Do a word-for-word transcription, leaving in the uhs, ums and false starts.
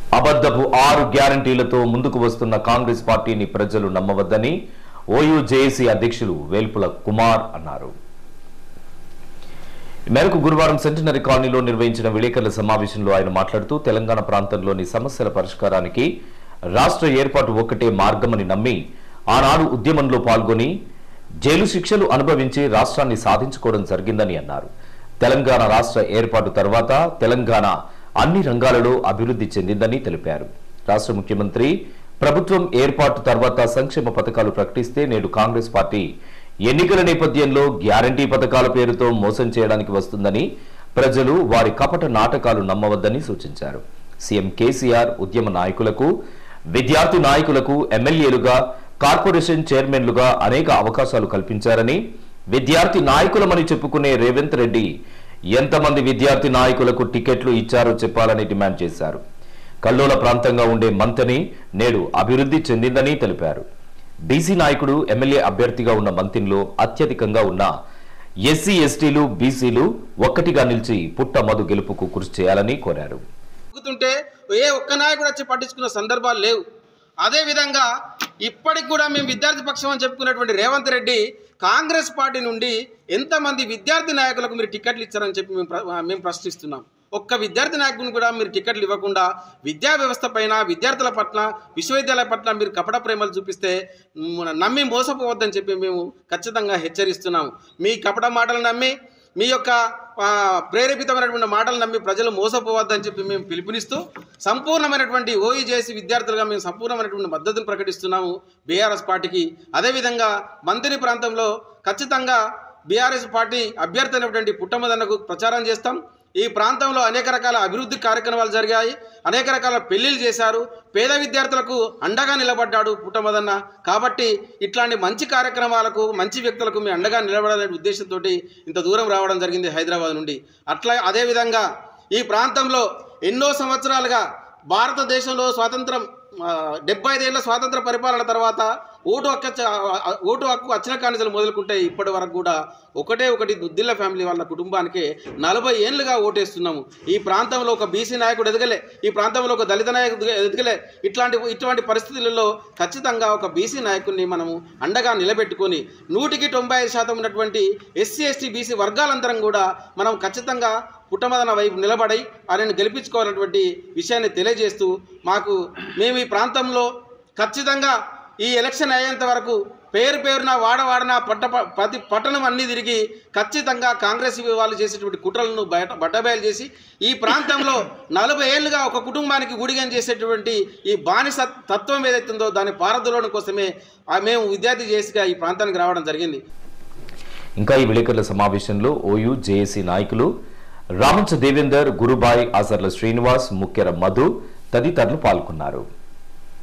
అబద్ధపు ఆరు గ్యారంటీలతో ముందుకు వస్తున్న కాంగ్రెస్ పార్టీని ప్రజలు నమ్మవద్దని ఓయూ జేఏసీ అధ్యక్షులు వేల్పుల కుమార్ అన్నారు. ఈ మేరకు గురువారం సెంటినరీ కాలనీలో నిర్వహించిన విలేకరుల సమావేశంలో ఆయన మాట్లాడుతూ తెలంగాణ ప్రాంతంలోని సమస్యల పరిష్కారానికి రాష్ట్ర ఏర్పాటు ఒక్కటే మార్గమని నమ్మి ఆనాడు ఉద్యమంలో పాల్గొని జైలు శిక్షలు అనుభవించి రాష్ట్రాన్ని సాధించుకోవడం జరిగిందని అన్నారు. తెలంగాణ రాష్ట్ర ఏర్పాటు తర్వాత తెలంగాణ అన్ని రంగాలలో అభివృద్ధి చెందిందని తెలిపారు. రాష్ట్ర ముఖ్యమంత్రి ప్రభుత్వం ఏర్పాటు తర్వాత సంక్షేమ పథకాలు ప్రకటిస్తే నేడు కాంగ్రెస్ పార్టీ ఎన్నికల నేపథ్యంలో గ్యారంటీ పథకాల పేరుతో మోసం చేయడానికి వస్తుందని ప్రజలు వారి కపట నాటకాలు నమ్మవద్దని సూచించారు. సీఎం కేసీఆర్ ఉద్యమ నాయకులకు, విద్యార్థి నాయకులకు ఎమ్మెల్యేలుగా, కార్పొరేషన్ చైర్మన్లుగా అనేక అవకాశాలు కల్పించారని, విద్యార్థి నాయకులమని చెప్పుకునే రేవంత్ రెడ్డి ఎంతమంది విద్యార్థి నాయకులకు టికెట్లు ఇచ్చారో చెప్పాలని డిమాండ్ చేశారు. కల్లోల ప్రాంతంగా ఉండే మంతని నేడు అభివృద్ధి చెందిందని తెలిపారు. బీసీ నాయకుడు ఎమ్మెల్యే అభ్యర్థిగా ఉన్న మంతిన్లో అత్యధికంగా ఉన్న ఎస్సీ ఎస్టీలు బీసీలు ఒక్కటిగా నిలిచి పుట్ట మధు గెలుపుకు కృషి చేయాలని కోరారు. ఏ ఒక్క నాయకుడు వచ్చి పట్టించుకున్న సందర్భాలు లేవు. అదే విధంగా ఇప్పటికి కూడా మేము విద్యార్థి పక్షం అని చెప్పుకున్నటువంటి రేవంత్ రెడ్డి కాంగ్రెస్ పార్టీ నుండి ఎంతమంది విద్యార్థి నాయకులకు మీరు టికెట్లు ఇచ్చారని చెప్పి మేము మేము ప్రశ్నిస్తున్నాం. ఒక్క విద్యార్థి నాయకుని కూడా మీరు టికెట్లు ఇవ్వకుండా విద్యా వ్యవస్థ పైన, విద్యార్థుల పట్ల, విశ్వవిద్యాలయ పట్ల మీరు కపట ప్రేమలు చూపిస్తే నమ్మి మోసపోవద్దని చెప్పి మేము ఖచ్చితంగా హెచ్చరిస్తున్నాము. మీ కపట మాటలు నమ్మి, మీ యొక్క ప్రేరేపితమైనటువంటి మాటలు నమ్మి ప్రజలు మోసపోవద్దని చెప్పి మేము పిలుపునిస్తూ సంపూర్ణమైనటువంటి ఓయూ జేఏసీ విద్యార్థులుగా మేము సంపూర్ణమైనటువంటి మద్దతును ప్రకటిస్తున్నాము బీఆర్ఎస్ పార్టీకి. అదేవిధంగా మంత్రి ప్రాంతంలో ఖచ్చితంగా బీఆర్ఎస్ పార్టీ అభ్యర్థి అయినటువంటి పుట్టమదన్నకు ప్రచారం చేస్తాం. ఈ ప్రాంతంలో అనేక రకాల అభివృద్ధి కార్యక్రమాలు జరిగాయి, అనేక రకాల పెళ్లిళ్ళు చేశారు, పేద విద్యార్థులకు అండగా నిలబడ్డాడు పుట్టమదన్న. కాబట్టి ఇట్లాంటి మంచి కార్యక్రమాలకు, మంచి వ్యక్తులకు మేము అండగా నిలబడాలనే ఉద్దేశంతో ఇంత దూరం రావడం జరిగింది హైదరాబాద్ నుండి. అట్లా అదేవిధంగా ఈ ప్రాంతంలో ఎన్నో సంవత్సరాలుగా భారతదేశంలో స్వాతంత్రం డెబ్బై ఐదేళ్ల స్వాతంత్ర పరిపాలన తర్వాత ఓటు హక్కు ఓటు హక్కు వచ్చిన కానిసలు మొదలుకుంటే ఇప్పటి వరకు కూడా ఒకటే ఒకటి దుద్దిల్ల ఫ్యామిలీ వాళ్ళ కుటుంబానికి నలభై ఏళ్ళుగా ఓటేస్తున్నాము. ఈ ప్రాంతంలో ఒక బీసీ నాయకుడు ఎదగలే, ఈ ప్రాంతంలో ఒక దళిత నాయకుడు ఎదగలే. ఇట్లాంటి ఇటువంటి పరిస్థితులలో ఖచ్చితంగా ఒక బీసీ నాయకుడిని మనము అండగా నిలబెట్టుకొని నూటికి తొంభై ఐదు శాతం ఉన్నటువంటి ఎస్సీ ఎస్టీ బీసీ వర్గాలందరం కూడా మనం ఖచ్చితంగా పుట్టమదన వైపు నిలబడి ఆయనను గెలిపించుకోవాలన్నటువంటి విషయాన్ని తెలియజేస్తూ మాకు మేము ఈ ప్రాంతంలో ఖచ్చితంగా ఈ ఎలక్షన్ అయ్యేంత వరకు పేరు పేరున వాడవాడన పట్ట ప్రతి పట్టణం అన్నీ తిరిగి ఖచ్చితంగా కాంగ్రెస్ వాళ్ళు చేసేటువంటి కుట్రలను బయట బట్టబయలు చేసి ఈ ప్రాంతంలో నలభై ఏళ్ళుగా ఒక కుటుంబానికి గుడిగం చేసేటువంటి ఈ బానిస తత్వం ఏదైతుందో దాన్ని పారదోలడం కోసమే మేము విద్యార్థి జేఏసీగా ఈ ప్రాంతానికి రావడం జరిగింది. ఇంకా ఈ విలేకరుల సమావేశంలో ఓయూ జేఏసీ నాయకులు రామంచ దేవేందర్, గురుబాయ్, ఆసర్ల శ్రీనివాస్, ముక్కెర మధు తదితరులు పాల్గొన్నారు.